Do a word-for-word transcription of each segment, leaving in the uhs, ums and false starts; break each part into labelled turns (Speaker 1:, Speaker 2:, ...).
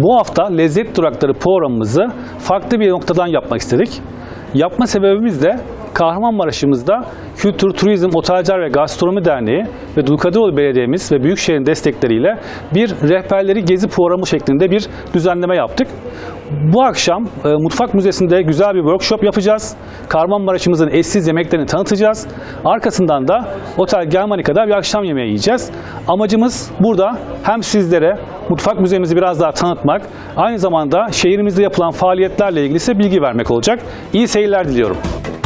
Speaker 1: Bu hafta lezzet durakları programımızı farklı bir noktadan yapmak istedik. Yapma sebebimiz de Kahramanmaraş'ımızda Kültür, Turizm, Otelciler ve Gastronomi Derneği ve Dulkadiroğlu Belediye'miz ve Büyükşehir'in destekleriyle bir rehberleri gezi programı şeklinde bir düzenleme yaptık. Bu akşam e, Mutfak Müzesi'nde güzel bir workshop yapacağız. Kahramanmaraş'ımızın eşsiz yemeklerini tanıtacağız. Arkasından da Otel Germanica'da bir akşam yemeği yiyeceğiz. Amacımız burada hem sizlere Mutfak Müzemizi biraz daha tanıtmak, aynı zamanda şehrimizde yapılan faaliyetlerle ilgili ise bilgi vermek olacak. İyi seyirler diliyorum.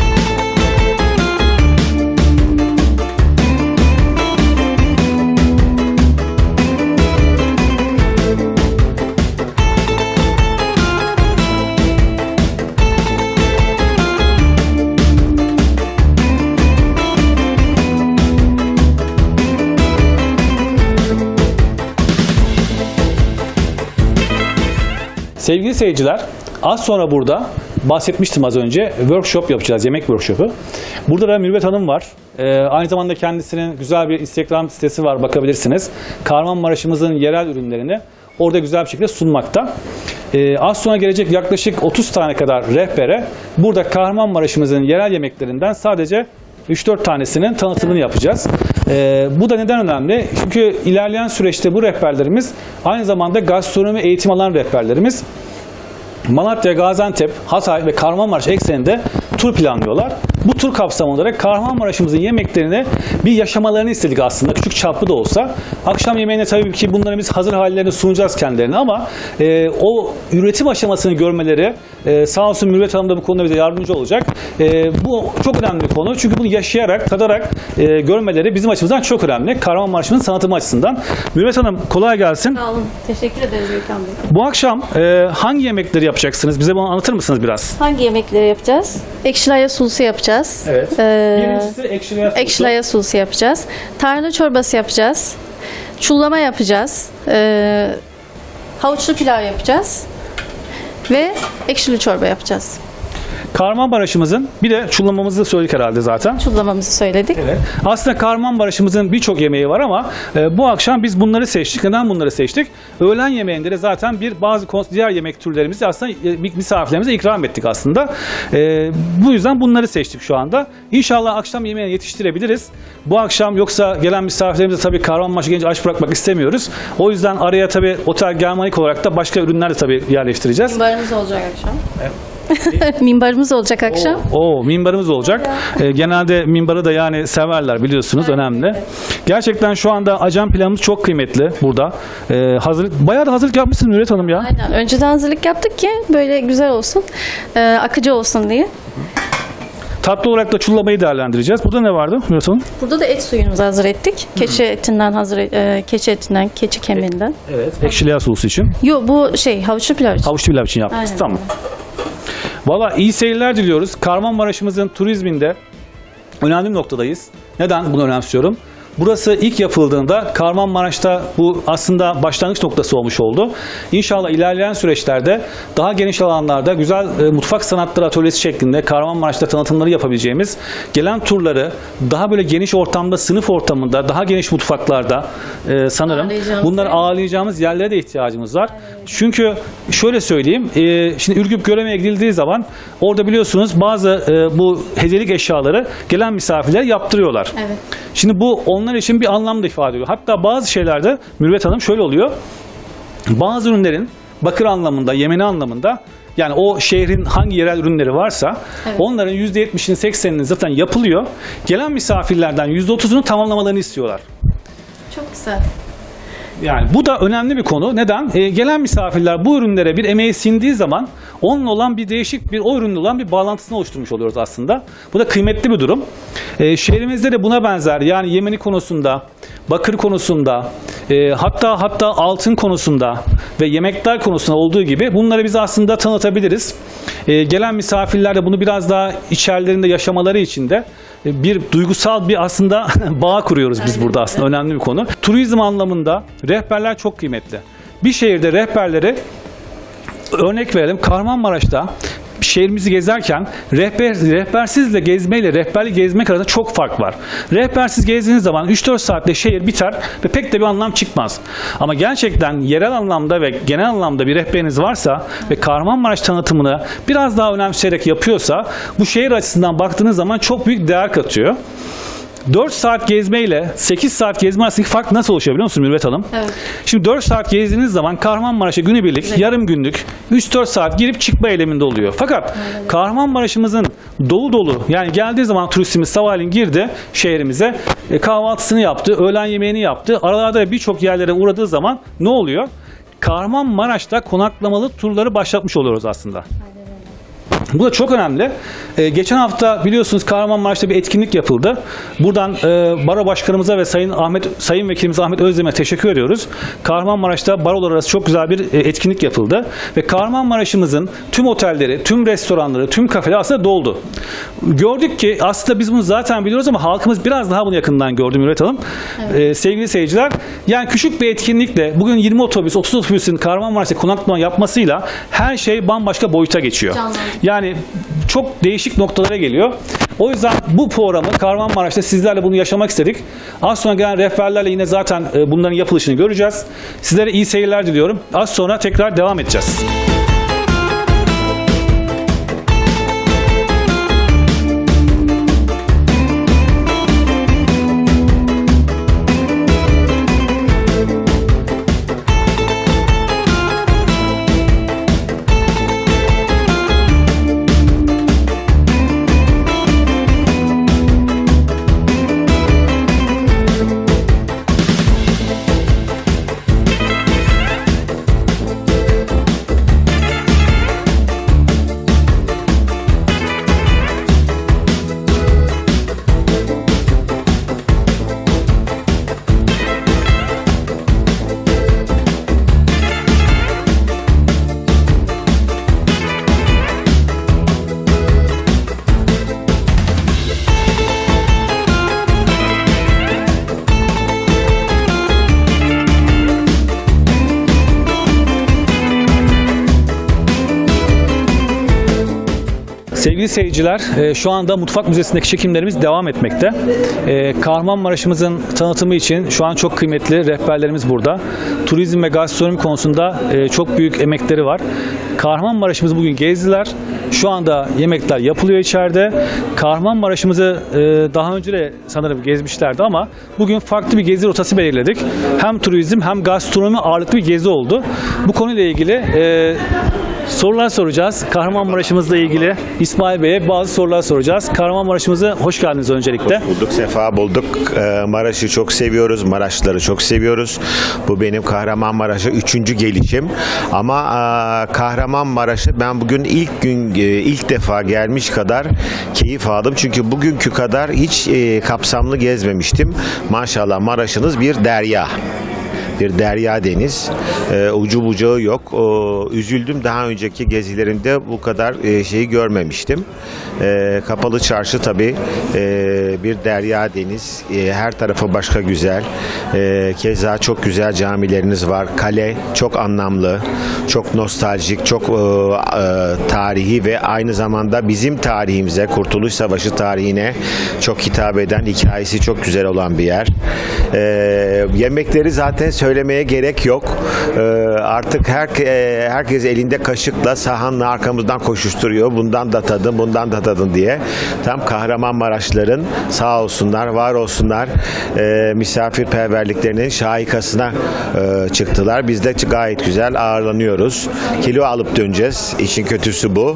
Speaker 1: Sevgili seyirciler, az sonra burada bahsetmiştim az önce, workshop yapacağız, yemek workshopu. Burada da Mürüvvet Hanım var. Ee, aynı zamanda kendisinin güzel bir Instagram sitesi var, bakabilirsiniz. Kahramanmaraş'ımızın yerel ürünlerini orada güzel bir şekilde sunmakta. Ee, az sonra gelecek yaklaşık otuz tane kadar rehbere burada Kahramanmaraş'ımızın yerel yemeklerinden sadece üç dört tanesinin tanıtımını yapacağız. Ee, bu da neden önemli? Çünkü ilerleyen süreçte bu rehberlerimiz aynı zamanda gastronomi eğitim alan rehberlerimiz. Malatya, Gaziantep, Hatay ve Kahramanmaraş ekseninde tur planlıyorlar. Bu tur kapsamı olarak Kahramanmaraş'ımızın yemeklerini bir yaşamalarını istedik aslında, küçük çaplı da olsa. Akşam yemeğine tabii ki bunları biz hazır hallerini sunacağız kendilerine ama e, o üretim aşamasını görmeleri, e, sağ olsun Mürüvvet Hanım da bu konuda bize yardımcı olacak. E, bu çok önemli bir konu çünkü bunu yaşayarak, tadarak e, görmeleri bizim açımızdan çok önemli. Kahramanmaraş'ımızın tanıtımı açısından. Mürüvvet Hanım kolay gelsin.
Speaker 2: Sağ olun. Teşekkür ederiz Gökhan Bey.
Speaker 1: Bu akşam e, hangi yemekleri yapacaksınız? Bize bunu anlatır mısınız biraz?
Speaker 2: Hangi yemekleri yapacağız? Ekşi laya sulusu yapacağız.
Speaker 1: Evet.
Speaker 2: Ee,
Speaker 1: Birincisi ekşi laya sulusu.
Speaker 2: ekşi laya sulusu yapacağız. Tarhana çorbası yapacağız. Çullama yapacağız. Ee, havuçlu pilav yapacağız. Ve ekşili çorba yapacağız.
Speaker 1: Kahramanmaraş'ımızın bir de çullamamızı söyledik herhalde zaten.
Speaker 2: Çullamamızı söyledik.
Speaker 1: Evet. Aslında Kahramanmaraş'ımızın birçok yemeği var ama e, bu akşam biz bunları seçtik. Neden bunları seçtik? Öğlen yemeğinde de zaten bir bazı diğer yemek türlerimizi aslında e, misafirlerimize ikram ettik aslında. E, bu yüzden bunları seçtik şu anda. İnşallah akşam yemeğini yetiştirebiliriz. Bu akşam yoksa gelen misafirlerimizi tabii Kahramanmaraş'a gelince aç bırakmak istemiyoruz. O yüzden araya tabii Otel Germanik olarak da başka ürünler de tabii yerleştireceğiz.
Speaker 2: Minbarımız olacak akşam.
Speaker 1: Evet.
Speaker 2: Minbarımız olacak akşam.
Speaker 1: Oo, oo, minbarımız olacak. Ee, genelde minbarı da yani severler biliyorsunuz, evet, önemli. Evet. Gerçekten şu anda acem pilavımız çok kıymetli burada. Ee, hazırlık, bayağı da hazırlık yapmışsın Mürüvvet Hanım ya.
Speaker 2: Aynen. Önceden hazırlık yaptık ki böyle güzel olsun, e, akıcı olsun diye.
Speaker 1: Tatlı olarak da çullamayı değerlendireceğiz. Burada ne vardı Mürüvvet Hanım?
Speaker 2: Burada da et suyumuzu hazır ettik. Keçi etinden hazır, e, keçi etinden, keçi kemiğinden.
Speaker 1: Evet. Ekşi laya sulusu için.
Speaker 2: Yok bu şey havuçlu pilav için.
Speaker 1: Havuçlu pilav için yaptık.
Speaker 2: Aynen.
Speaker 1: Tamam. Valla iyi seyirler diliyoruz. Kahramanmaraş'ımızın turizminde önemli bir noktadayız. Neden bunu önemsiyorum? Burası ilk yapıldığında Kahramanmaraş'ta bu aslında başlangıç noktası olmuş oldu. İnşallah ilerleyen süreçlerde daha geniş alanlarda güzel e, mutfak sanatları atölyesi şeklinde Kahramanmaraş'ta tanıtımları yapabileceğimiz, gelen turları daha böyle geniş ortamda, sınıf ortamında, daha geniş mutfaklarda e, sanırım bunları ağırlayacağımız yerlere de ihtiyacımız var. Çünkü şöyle söyleyeyim, e, şimdi Ürgüp Göreme'ye gidildiği zaman orada biliyorsunuz bazı e, bu hediyelik eşyaları gelen misafirler yaptırıyorlar. Evet. Şimdi bu onlar için bir anlam da ifade ediyor. Hatta bazı şeylerde Mürüvvet Hanım şöyle oluyor. Bazı ürünlerin bakır anlamında, yemeni anlamında, yani o şehrin hangi yerel ürünleri varsa, evet, onların yüzde yetmişini seksenini zaten yapılıyor. Gelen misafirlerden yüzde otuzunu tamamlamalarını istiyorlar.
Speaker 2: Çok güzel.
Speaker 1: Yani bu da önemli bir konu. Neden? E, gelen misafirler bu ürünlere bir emeği sindiği zaman onunla olan bir değişik bir, o ürünle olan bir bağlantısını oluşturmuş oluyoruz aslında. Bu da kıymetli bir durum. E, şehrimizde de buna benzer, yani yemeni konusunda, bakır konusunda, e, hatta hatta altın konusunda ve yemekler konusunda olduğu gibi bunları biz aslında tanıtabiliriz. E, gelen misafirler de bunu biraz daha içerilerinde yaşamaları için de bir duygusal bir aslında bağ kuruyoruz biz burada aslında. Önemli bir konu. Turizm anlamında rehberler çok kıymetli. Bir şehirde rehberleri, örnek verelim, Kahramanmaraş'ta şehrimizi gezerken rehber, rehbersizle gezmeyle rehberli gezmek arasında çok fark var. Rehbersiz gezdiğiniz zaman üç dört saatte şehir biter ve pek de bir anlam çıkmaz. Ama gerçekten yerel anlamda ve genel anlamda bir rehberiniz varsa ve Kahramanmaraş tanıtımını biraz daha önemseyerek yapıyorsa bu şehir açısından baktığınız zaman çok büyük değer katıyor. dört saat gezmeyle sekiz saat gezme arasındaki fark nasıl oluşuyor biliyor musun Mürvet Hanım?
Speaker 2: Evet.
Speaker 1: Şimdi dört saat gezdiğiniz zaman Kahramanmaraş'a günübirlik,
Speaker 2: Evet.
Speaker 1: yarım günlük üç dört saat girip çıkma eyleminde oluyor. Fakat Kahramanmaraş'ımızın dolu dolu yani geldiği zaman turistimiz sabahleyin girdi şehrimize, e, kahvaltısını yaptı, öğlen yemeğini yaptı. Aralarda birçok yerlere uğradığı zaman ne oluyor? Kahramanmaraş'ta konaklamalı turları başlatmış oluyoruz aslında. Bu da çok önemli. Ee, geçen hafta biliyorsunuz Kahramanmaraş'ta bir etkinlik yapıldı. Buradan e, Baro Başkanımıza ve Sayın Ahmet Sayın Vekilimiz Ahmet Özdemir'e teşekkür ediyoruz. Kahramanmaraş'ta barolar arası çok güzel bir e, etkinlik yapıldı. Ve Kahramanmaraş'ımızın tüm otelleri, tüm restoranları, tüm kafeleri aslında doldu. Gördük ki aslında biz bunu zaten biliyoruz ama halkımız biraz daha bunu yakından gördü Mürvet Hanım. Ee, sevgili seyirciler, yani küçük bir etkinlikle bugün yirmi otobüs, otuz otobüsün Kahramanmaraş'ta konaklama yapmasıyla her şey bambaşka boyuta geçiyor.
Speaker 2: Canlı.
Speaker 1: Yani çok değişik noktalara geliyor. O yüzden bu programı Kahramanmaraş'ta sizlerle bunu yaşamak istedik. Az sonra gelen rehberlerle yine zaten e, bunların yapılışını göreceğiz. Sizlere iyi seyirler diliyorum. Az sonra tekrar devam edeceğiz. Sevgili seyirciler, e, şu anda Mutfak Müzesi'ndeki çekimlerimiz devam etmekte. E, Kahramanmaraş'ımızın tanıtımı için şu an çok kıymetli rehberlerimiz burada. Turizm ve gastronomi konusunda e, çok büyük emekleri var. Kahramanmaraş'ımızı bugün gezdiler. Şu anda yemekler yapılıyor içeride. Kahramanmaraş'ımızı e, daha önce de sanırım gezmişlerdi ama bugün farklı bir gezi rotası belirledik. Hem turizm hem gastronomi ağırlıklı bir gezi oldu. Bu konuyla ilgili e, sorular soracağız. Kahramanmaraş'ımızla ilgili İsmail Bey'e bazı sorular soracağız. Kahramanmaraş'ımıza hoş geldiniz öncelikle.
Speaker 3: Hoş bulduk, sefa bulduk. Ee, Maraş'ı çok seviyoruz, Maraşlıları çok seviyoruz. Bu benim Kahramanmaraş'a üçüncü gelişim. Ama e, Kahramanmaraş'ı ben bugün ilk gün e, ilk defa gelmiş kadar keyif aldım. Çünkü bugünkü kadar hiç e, kapsamlı gezmemiştim. Maşallah Maraş'ınız bir derya. Bir derya deniz. E, ucu bucağı yok. O, üzüldüm, daha önceki gezilerimde bu kadar e, şeyi görmemiştim. E, kapalı çarşı tabii e, bir derya deniz. E, her tarafı başka güzel. E, keza çok güzel camileriniz var. Kale çok anlamlı, çok nostaljik, çok e, e, tarihi ve aynı zamanda bizim tarihimize, Kurtuluş Savaşı tarihine çok hitap eden, hikayesi çok güzel olan bir yer. E, yemekleri zaten söylemeye gerek yok. Ee, artık her, e, herkes elinde kaşıkla, sahanla arkamızdan koşuşturuyor. Bundan da tadın, bundan da tadın diye. Tam Kahramanmaraşlıların sağ olsunlar, var olsunlar e, misafirperverliklerinin şahikasına e, çıktılar. Biz de gayet güzel ağırlanıyoruz. Kilo alıp döneceğiz. İşin kötüsü bu.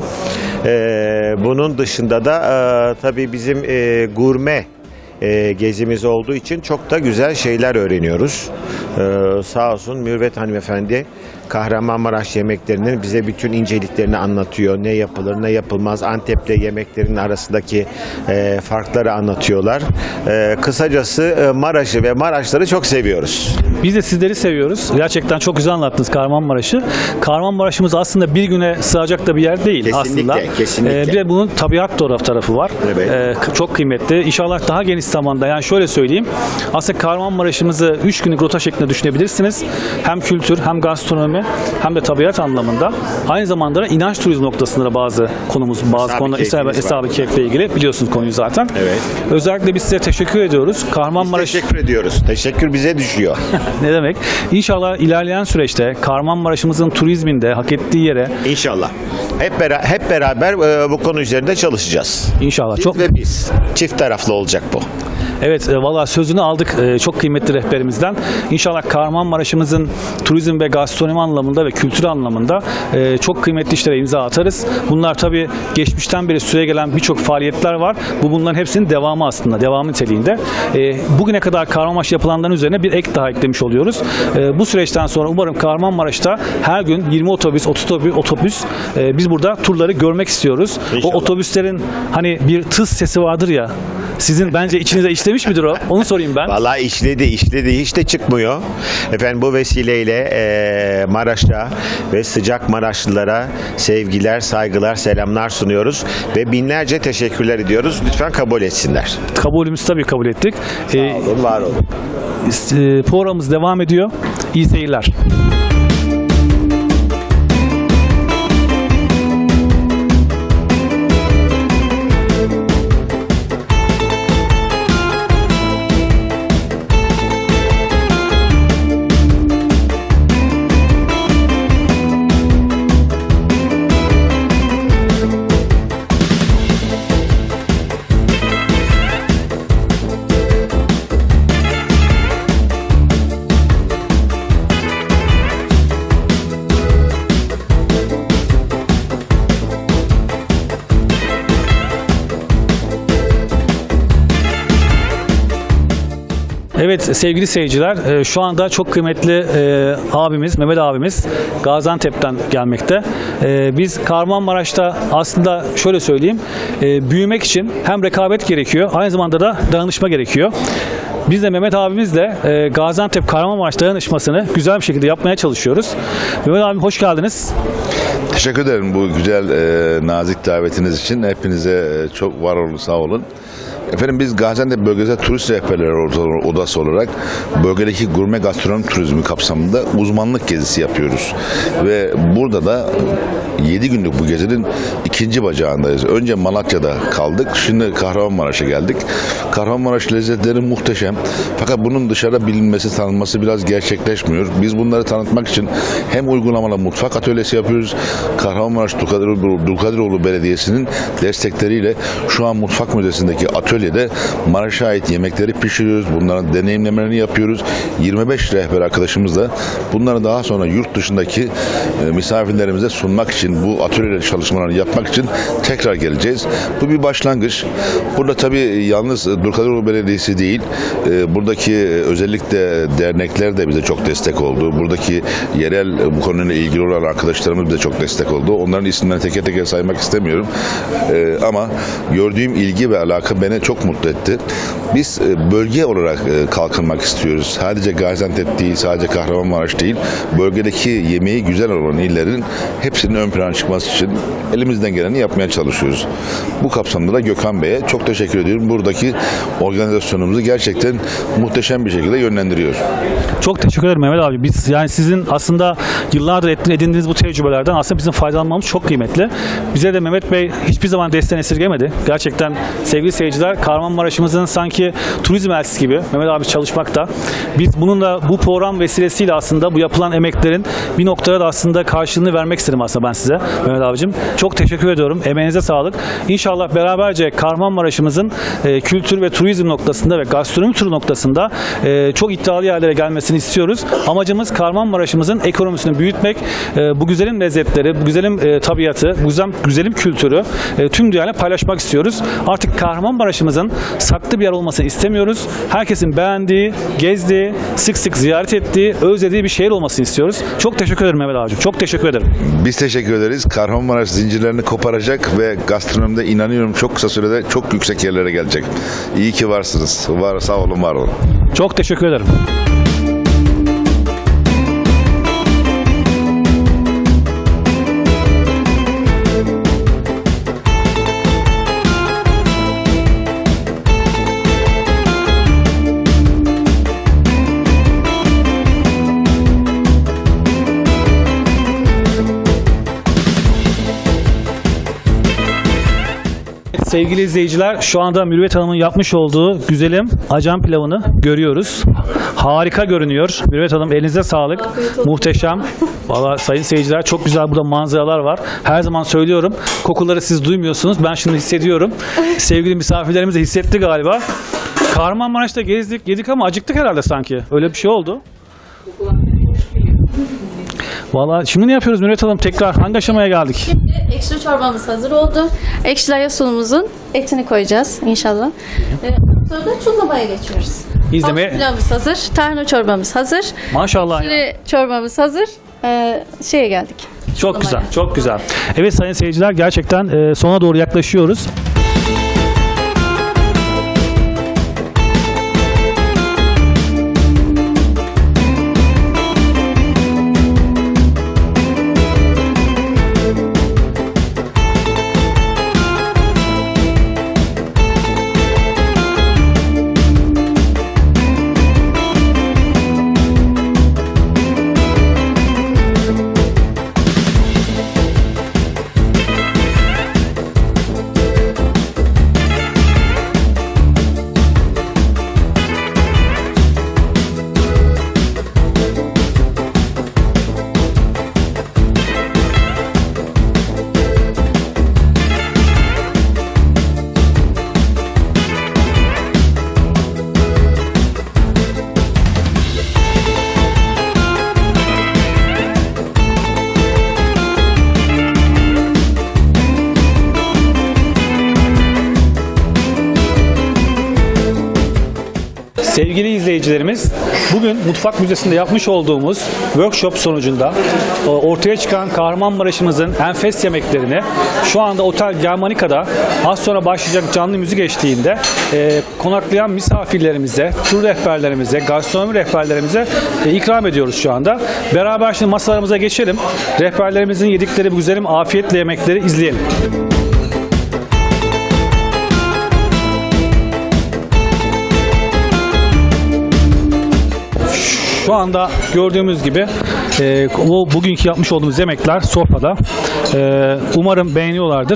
Speaker 3: E, bunun dışında da e, tabii bizim e, gurme E, gezimiz olduğu için çok da güzel şeyler öğreniyoruz. E, sağ olsun Mürvet hanımefendi Kahramanmaraş yemeklerinin bize bütün inceliklerini anlatıyor. Ne yapılır, ne yapılmaz. Antep'le yemeklerin arasındaki e, farkları anlatıyorlar. E, kısacası e, Maraş'ı ve Maraşları çok seviyoruz.
Speaker 1: Biz de sizleri seviyoruz. Gerçekten çok güzel anlattınız Kahramanmaraş'ı. Kahramanmaraş'ımız aslında bir güne sığacak da bir yer değil
Speaker 3: Kesinlikle,
Speaker 1: aslında.
Speaker 3: kesinlikle.
Speaker 1: Ee, bir de bunun tabiat tarafı var.
Speaker 3: Evet.
Speaker 1: Ee, çok kıymetli. İnşallah daha geniş zamanda, yani şöyle söyleyeyim, aslında Kahramanmaraş'ımızı üç günlük rota şeklinde düşünebilirsiniz. Hem kültür, hem gastronomi, hem de tabiat anlamında. Aynı zamanda da inanç turizmi noktasında da bazı konumuz, bazı
Speaker 3: Eshab-ı
Speaker 1: konular,
Speaker 3: Kehf'imiz
Speaker 1: Eshab-ı
Speaker 3: var.
Speaker 1: Kehf'le ilgili biliyorsunuz konuyu zaten.
Speaker 3: Evet.
Speaker 1: Özellikle biz size teşekkür ediyoruz. Kahramanmaraş...
Speaker 3: Teşekkür ediyoruz. Teşekkür bize düşüyor.
Speaker 1: Ne demek? İnşallah ilerleyen süreçte Kahramanmaraş'ımızın turizminde hak ettiği yere
Speaker 3: İnşallah. Hep, bera- hep beraber e, bu konu üzerinde çalışacağız.
Speaker 1: inşallah
Speaker 3: Biz
Speaker 1: çok
Speaker 3: ve biz. Çift taraflı olacak bu.
Speaker 1: evet e, valla sözünü aldık e, çok kıymetli rehberimizden. İnşallah Kahramanmaraş'ımızın turizm ve gastronomi anlamında ve kültür anlamında e, çok kıymetli işlere imza atarız. Bunlar tabii geçmişten beri süre gelen birçok faaliyetler var. Bu bunların hepsinin devamı aslında. Devamı niteliğinde. E, bugüne kadar Kahramanmaraş yapılanların üzerine bir ek daha eklemiş oluyoruz. E, bu süreçten sonra umarım Kahramanmaraş'ta her gün yirmi otobüs, otuz otobüs e, biz burada turları görmek istiyoruz.
Speaker 3: İnşallah.
Speaker 1: O otobüslerin hani bir tıs sesi vardır ya. Sizin bence içinize işlemiş midir o? Onu sorayım ben.
Speaker 3: Vallahi işledi, işledi. Hiç de çıkmıyor. Efendim bu vesileyle e, Maraş'a ve sıcak Maraşlılara sevgiler, saygılar, selamlar sunuyoruz. Ve binlerce teşekkürler ediyoruz. Lütfen kabul etsinler.
Speaker 1: Kabulümüzü tabii kabul ettik. Ee,
Speaker 3: olun, var olun.
Speaker 1: e, programımız devam ediyor. İyi seyirler. Evet sevgili seyirciler, e, şu anda çok kıymetli e, abimiz, Mehmet abimiz Gaziantep'ten gelmekte. E, biz Kahramanmaraş'ta aslında şöyle söyleyeyim, e, büyümek için hem rekabet gerekiyor, aynı zamanda da dayanışma gerekiyor. Biz de Mehmet abimizle e, Gaziantep Kahramanmaraş dayanışmasını güzel bir şekilde yapmaya çalışıyoruz. Mehmet abim hoş geldiniz.
Speaker 4: Teşekkür ederim bu güzel, e, nazik davetiniz için. Hepinize e, çok var olun, sağ olun. Efendim biz Gaziantep Bölgesel Turist Rehberleri Odası olarak bölgedeki gurme gastronomi turizmi kapsamında uzmanlık gezisi yapıyoruz. Ve burada da yedi günlük bu gezinin ikinci bacağındayız. Önce Malatya'da kaldık, şimdi Kahramanmaraş'a geldik. Kahramanmaraş lezzetleri muhteşem. Fakat bunun dışarıda bilinmesi, tanınması biraz gerçekleşmiyor. Biz bunları tanıtmak için hem uygulamalı mutfak atölyesi yapıyoruz. Kahramanmaraş Dulkadiroğlu, Dulkadiroğlu Belediyesi'nin destekleriyle şu an Mutfak Müzesi'ndeki atölyede Maraş'a ait yemekleri pişiriyoruz. Bunların deneyimlemelerini yapıyoruz. yirmi beş rehber arkadaşımızla bunları daha sonra yurt dışındaki e, misafirlerimize sunmak için, bu atölye çalışmalarını yapmak için tekrar geleceğiz. Bu bir başlangıç. Burada tabii yalnız Dulkadiroğlu Belediyesi değil, e, buradaki e, özellikle dernekler de bize çok destek oldu. Buradaki yerel e, bu konuyla ilgili olan arkadaşlarımız bize çok destek oldu. Onların isimlerini teker teker saymak istemiyorum. E, ama gördüğüm ilgi ve alaka beni çok mutlu etti. Biz e, bölge olarak e, kalkınmak istiyoruz. Sadece Gaziantep değil, sadece Kahramanmaraş değil, bölgedeki yemeği güzel olan illerin hepsinin ön plana çıkması için elimizden geleni yapmaya çalışıyoruz. Bu kapsamda da Gökhan Bey'e çok teşekkür ediyorum. Buradaki organizasyonumuzu gerçekten muhteşem bir şekilde yönlendiriyor.
Speaker 1: Çok teşekkür ederim Mehmet abi. Biz yani sizin aslında yıllardır edindiğiniz bu tecrübelerden aslında bizim faydalanmamız çok kıymetli. Bize de Mehmet Bey hiçbir zaman desteğini esirgemedi. Gerçekten sevgili seyirciler, Kahramanmaraş'ımızın sanki turizm elçisi gibi Mehmet abi çalışmakta. Biz bununla, bu program vesilesiyle aslında bu yapılan emeklerin bir noktada da aslında karşılığını vermek istedim aslında ben size Mehmet abicim. Çok teşekkür ediyorum. Emeğinize sağlık. İnşallah beraberce Kahramanmaraş'ımızın e, kültür ve turizm noktasında ve gastronomi turu noktasında e, çok iddialı yerlere gelmesini istiyoruz. Amacımız Kahramanmaraş'ımızın ekonomisini büyütmek, e, bu güzelim lezzetleri, bu güzelim e, tabiatı, bu güzelim, güzelim kültürü e, tüm dünyayla paylaşmak istiyoruz. Artık Kahramanmaraş'ımızın saklı bir yer olmasını istemiyoruz. Herkesin beğendiği, gezdiği, sık sık ziyaret ettiği, özlediği bir şehir olmasını istiyoruz. Çok teşekkür ederim Mehmet abicim. Çok teşekkür ederim.
Speaker 4: Biz teşekkür ederiz. Kahramanmaraş zincirlerini koparacak ve gastronomide inanıyorum çok kısa sürede çok yüksek yerlere gelecek. İyi ki varsınız. Var, sağ olun, var olun.
Speaker 1: Çok teşekkür ederim. Sevgili izleyiciler, şu anda Mürüvvet Hanım'ın yapmış olduğu güzelim Acem pilavını görüyoruz. Harika görünüyor. Mürüvvet Hanım, elinize sağlık. Muhteşem. Valla sayın seyirciler, çok güzel burada manzaralar var. Her zaman söylüyorum, kokuları siz duymuyorsunuz. Ben şimdi hissediyorum. Sevgili misafirlerimiz de hissetti galiba. Kahramanmaraş'ta gezdik, yedik ama acıktık herhalde sanki. Öyle bir şey oldu. Valla şimdi ne yapıyoruz Mürüvvet Hanım? Tekrar hangi aşamaya geldik?
Speaker 2: Şimdi ekşili çorbamız hazır oldu. Ekşili ayasunumuzun etini koyacağız inşallah. Ee, sonra da çullamaya geçiyoruz.
Speaker 1: İzlemeye.
Speaker 2: Havuç pilavımız hazır. Tarhana çorbamız hazır.
Speaker 1: Maşallah ya.
Speaker 2: Ekşili çorbamız hazır. Ee, şeye geldik.
Speaker 1: Çok güzel, çok güzel. Evet sayın seyirciler, gerçekten e, sona doğru yaklaşıyoruz. Sevgili izleyicilerimiz, bugün Mutfak Müzesi'nde yapmış olduğumuz workshop sonucunda ortaya çıkan Kahramanmaraş'ımızın enfes yemeklerini şu anda Otel Germanica'da az sonra başlayacak canlı müzik eşliğinde e, konaklayan misafirlerimize, tur rehberlerimize, gastronomi rehberlerimize e, ikram ediyoruz şu anda. Beraber şimdi masalarımıza geçelim. Rehberlerimizin yedikleri bu güzelim afiyetle yemekleri izleyelim. Şu anda gördüğümüz gibi e, o bugünkü yapmış olduğumuz yemekler sofrada. E, umarım beğeniyorlardır.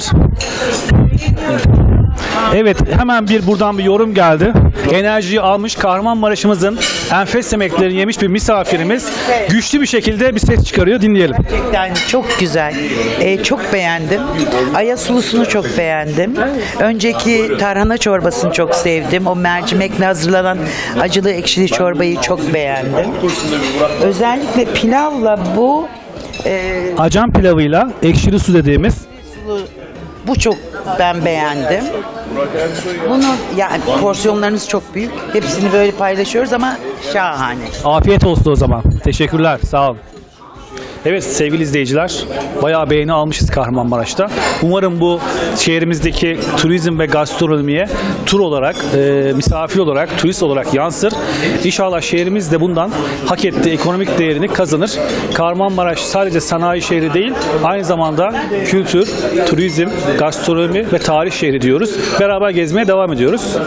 Speaker 1: Evet, hemen bir buradan bir yorum geldi. Enerjiyi almış, Kahramanmaraş'ımızın enfes yemeklerini yemiş bir misafirimiz güçlü bir şekilde bir ses çıkarıyor. Dinleyelim.
Speaker 5: Gerçekten çok güzel. Ee, çok beğendim. Ayasulusunu çok beğendim. Önceki tarhana çorbasını çok sevdim. O mercimekle hazırlanan acılı ekşili çorbayı çok beğendim. Özellikle pilavla bu e,
Speaker 1: Acem pilavıyla ekşili su dediğimiz.
Speaker 5: bu çok ben beğendim. Bunu yani porsiyonlarınız çok büyük. Hepsini böyle paylaşıyoruz ama şahane.
Speaker 1: Afiyet olsun o zaman. Teşekkürler. Sağ olun. Evet sevgili izleyiciler, bayağı beğeni almışız Kahramanmaraş'ta. Umarım bu şehrimizdeki turizm ve gastronomiye tur olarak, e, misafir olarak, turist olarak yansır. İnşallah şehrimiz de bundan hak ettiği ekonomik değerini kazanır. Kahramanmaraş sadece sanayi şehri değil, aynı zamanda kültür, turizm, gastronomi ve tarih şehri diyoruz. Beraber gezmeye devam ediyoruz.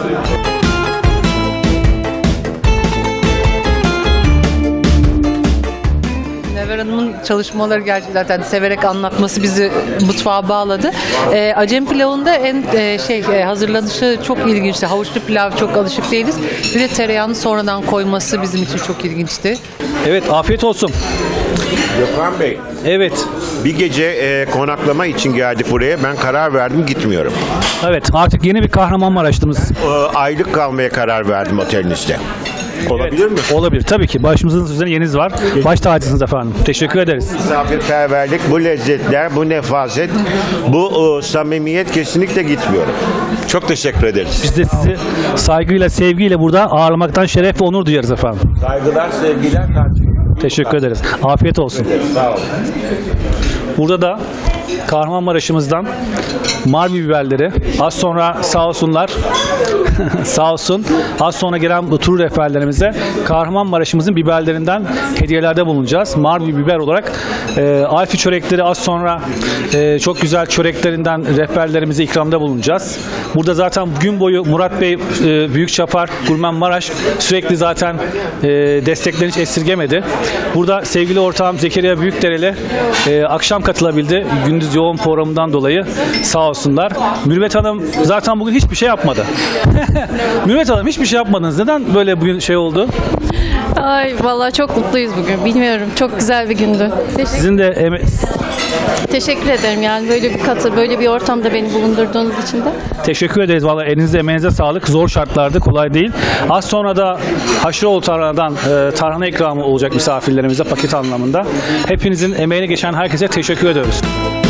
Speaker 6: Never Hanım'ın çalışmaları gerçekten severek anlatması bizi mutfağa bağladı. E, Acem pilavında en e, şey e, hazırlanışı çok ilginçti. Havuçlu pilav çok alışık değiliz. Bir de tereyağını sonradan koyması bizim için çok ilginçti.
Speaker 1: Evet, afiyet olsun.
Speaker 3: Gökhan Bey,
Speaker 1: Evet,
Speaker 3: bir gece e, konaklama için geldik buraya. Ben karar verdim, gitmiyorum.
Speaker 1: evet artık yeni bir Kahramanmaraş'tımız.
Speaker 3: E, aylık kalmaya karar verdim otelinizde. Olabilir mi?
Speaker 1: Olabilir. Tabii ki. Başımızın üzerine yeniniz var. Baş tacısınız efendim. Teşekkür ederiz.
Speaker 3: Misafirperverlik, bu lezzetler, bu nefaset, bu e, samimiyet kesinlikle gitmiyorum. Çok teşekkür ederiz.
Speaker 1: Biz de sizi saygıyla, sevgiyle burada ağırlamaktan şeref ve onur duyarız efendim.
Speaker 3: Saygılar, sevgiler,
Speaker 1: Teşekkür ederiz. Afiyet olsun.
Speaker 3: sağ olun.
Speaker 1: Burada da Kahramanmaraş'ımızdan Marmi biberleri. Az sonra sağ olsunlar. Sağ olsun. Az sonra gelen bu tur rehberlerimize Kahramanmaraş'ımızın biberlerinden hediyelerde bulunacağız. Marmi biber olarak E, Alfi çörekleri az sonra e, çok güzel çöreklerinden rehberlerimize ikramda bulunacağız. Burada zaten gün boyu Murat Bey, e, Büyükçapar, Gurmen Maraş sürekli zaten e, desteklerini hiç esirgemedi. Burada sevgili ortağım Zekeriya Büyükdereli e, akşam katılabildi. Gündüz yoğun programından dolayı sağ olsunlar. Mürvet Hanım zaten bugün hiçbir şey yapmadı. Mürvet Hanım hiçbir şey yapmadınız. Neden böyle bugün şey oldu?
Speaker 2: Ay vallahi çok mutluyuz bugün. Bilmiyorum. Çok güzel bir gündü. Teşekkür,
Speaker 1: Sizin de eme-
Speaker 2: teşekkür ederim yani böyle bir katı, böyle bir ortamda beni bulundurduğunuz için de.
Speaker 1: teşekkür ederiz. Vallahi elinize emeğinize sağlık. Zor şartlarda kolay değil. Az sonra da Haşiroğlu Tarhana'dan e, tarhana ikramı olacak misafirlerimize paket anlamında. Hepinizin emeğine geçen herkese teşekkür ediyoruz.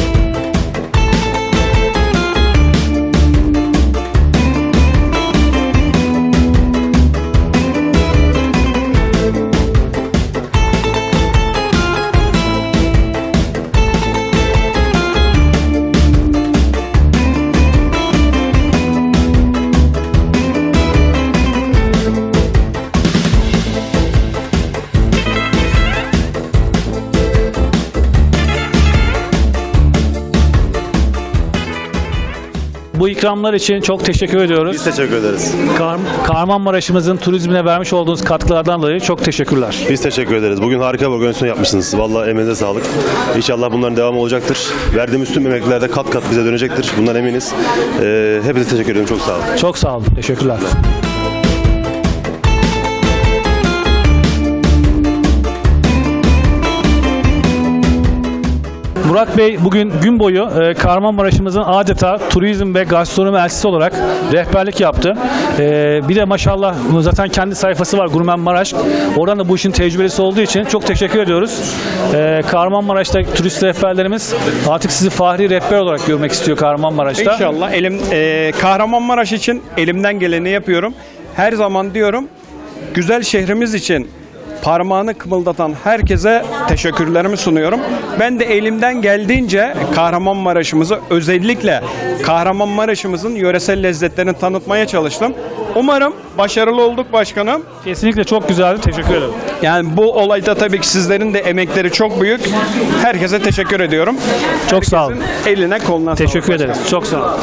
Speaker 1: Bu ikramlar için çok teşekkür ediyoruz.
Speaker 7: Biz teşekkür ederiz.
Speaker 1: Kar Kahramanmaraş'ımızın turizmine vermiş olduğunuz katkılardan dolayı çok teşekkürler.
Speaker 7: Biz teşekkür ederiz. Bugün harika bir organizasyon yapmışsınız. Vallahi emeğinize sağlık. İnşallah bunların devamı olacaktır. Verdiğimiz tüm emekler de kat kat bize dönecektir. Bundan eminiz. Ee, hepinize teşekkür ediyorum. Çok sağ olun.
Speaker 1: Çok sağ olun. Teşekkürler. Murat Bey bugün gün boyu e, Kahramanmaraş'ımızın adeta turizm ve gastronomi elçisi olarak rehberlik yaptı. E, bir de maşallah zaten kendi sayfası var Gurmen Maraş. Oradan da bu işin tecrübesi olduğu için çok teşekkür ediyoruz. E, Kahramanmaraş'ta turist rehberlerimiz artık sizi fahri rehber olarak görmek istiyor Kahramanmaraş'ta.
Speaker 8: İnşallah elim e, Kahramanmaraş için elimden geleni yapıyorum. Her zaman diyorum güzel şehrimiz için parmağını kımıldatan herkese teşekkürlerimi sunuyorum. Ben de elimden geldiğince Kahramanmaraş'ımızı, özellikle Kahramanmaraş'ımızın yöresel lezzetlerini tanıtmaya çalıştım. Umarım başarılı olduk başkanım.
Speaker 1: Kesinlikle çok güzeldi. Teşekkür ederim.
Speaker 8: Yani bu olayda tabii ki sizlerin de emekleri çok büyük. Herkese teşekkür ediyorum.
Speaker 1: Çok sağ olun.
Speaker 8: Herkesin eline koluna sağlık.
Speaker 1: Teşekkür ederiz. Çok sağ olun.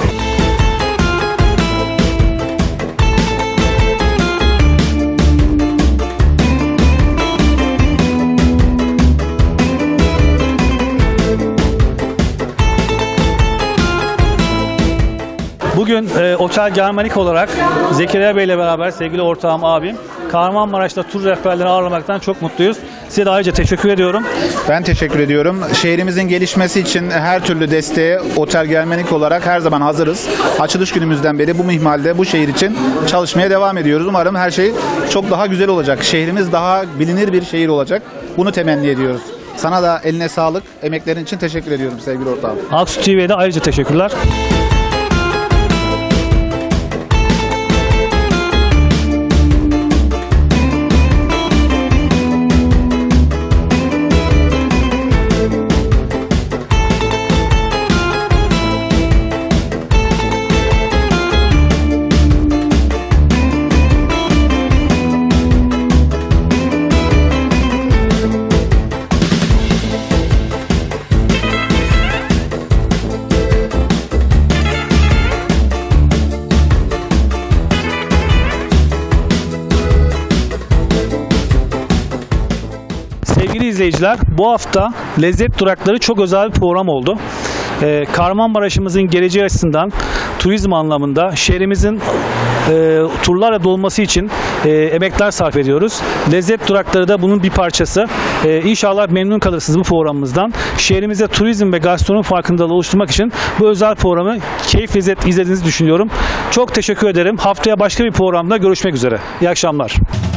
Speaker 1: Bugün e, Otel Germanik olarak Zekeriya Bey ile beraber sevgili ortağım abim Kahramanmaraş'ta tur rehberlerini ağırlamaktan çok mutluyuz. Size de ayrıca teşekkür ediyorum.
Speaker 9: Ben teşekkür ediyorum. Şehrimizin gelişmesi için her türlü desteğe Otel Germanik olarak her zaman hazırız. Açılış günümüzden beri bu mihmalde bu şehir için çalışmaya devam ediyoruz. Umarım her şey çok daha güzel olacak. Şehrimiz daha bilinir bir şehir olacak. Bunu temenni ediyoruz. Sana da eline sağlık. Emeklerin için teşekkür ediyorum sevgili ortağım.
Speaker 1: Aksu T V'ye de ayrıca teşekkürler. Sevgili izleyiciler, bu hafta Lezzet Durakları çok özel bir program oldu. Ee, Kahramanmaraş'ımızın geleceği açısından turizm anlamında şehrimizin e, turlarla dolması için e, emekler sarf ediyoruz. Lezzet Durakları da bunun bir parçası. E, İnşallah memnun kalırsınız bu programımızdan. Şehrimize turizm ve gastronomi farkındalığı oluşturmak için bu özel programı keyif lezzet izlediğinizi düşünüyorum. Çok teşekkür ederim. Haftaya başka bir programda görüşmek üzere. İyi akşamlar.